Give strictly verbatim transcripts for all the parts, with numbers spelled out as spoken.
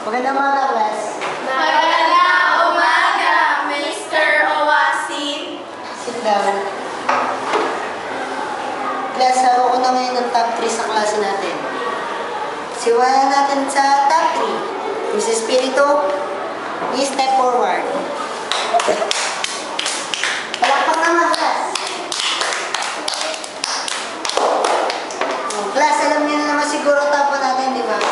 Magandang umaga, class. Magandang umaga, Mister Owasin. Sit down. Class, hawak ko na ngayon ng top three sa klase natin. Siwayan natin sa top three. Miss Espiritu, please step forward. Palakpak naman, class. Oh, class, alam niyo na naman siguro top one natin, di ba?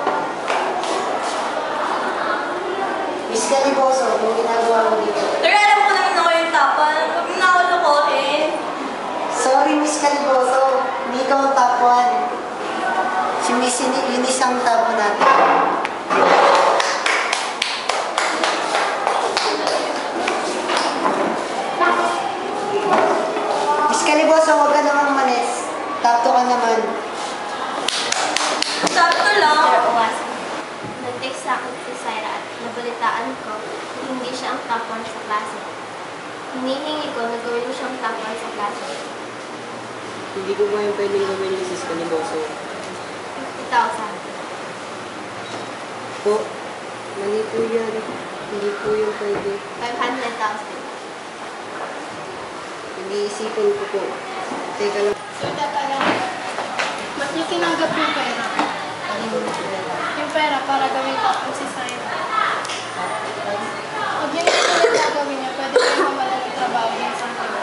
Miss Caliboso, yung ginagawa mo dito. Sir, alam ko naman ako yung top one. Huwag na ako lukohin. Sorry, Miss Caliboso. Hindi ikaw ang top one. Si Miss Eunice ang top one natin. Miss Caliboso, huwag ka namang manis. Top two ka naman. Top two lang. Mister Owasin, nag-text sa akin si Syra at nabalitaan ko na hindi siya ang top one sa klase. Hinihingi ko na gawin mo siyang top one sa klase. Hindi ko ngayon pwedeng gawin yung sis Caliboso. fifty thousand. Po, mali po yan. Hindi po yung pwede. five hundred thousand. Nag-iisipan ko po. Teka lang. Sir, tatanong, ba't niyo tinanggap yung pera? Yung pera para gawin tapos si Syra. Huwag niyo naman yung gagawin niya, pwede kayo mamalan ng trabaho niya sa akin.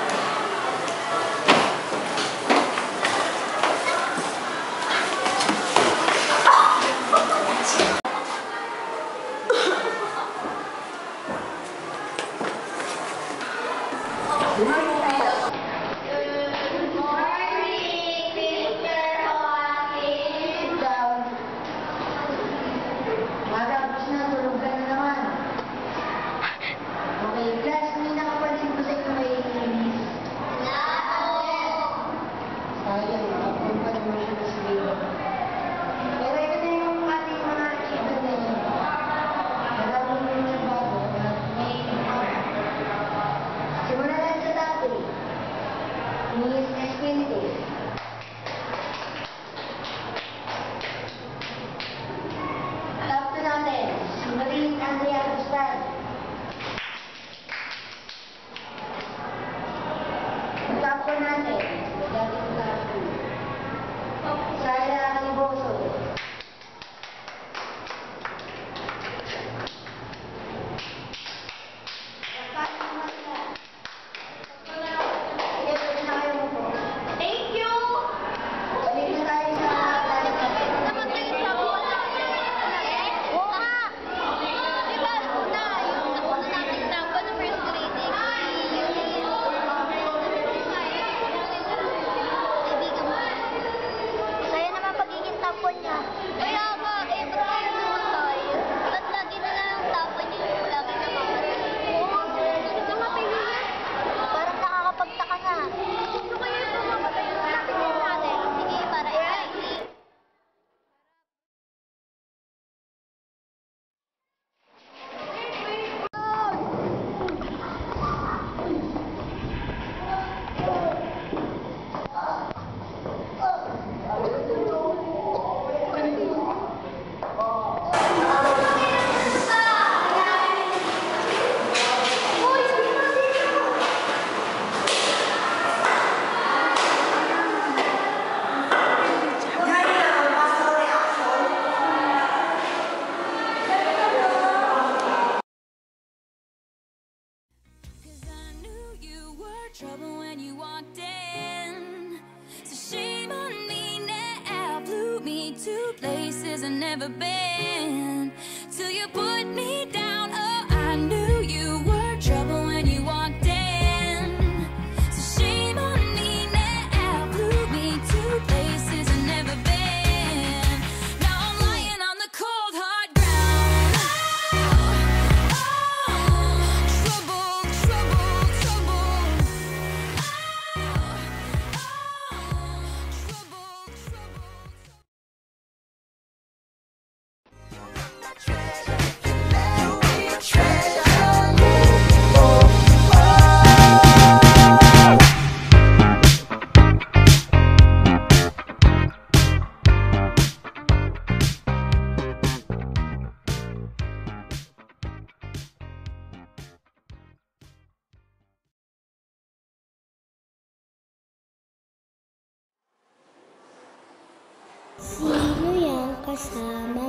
Trouble when you walked in, so shame on me now. Flew me to places I've never been, till you put me down. Oh, I knew you were trouble when you walked in, so shame on me now. Flew me to places I've never been. Now I'm lying on the cold hard ground. Oh, oh, trouble, trouble, trouble. Treasure, if you let kasama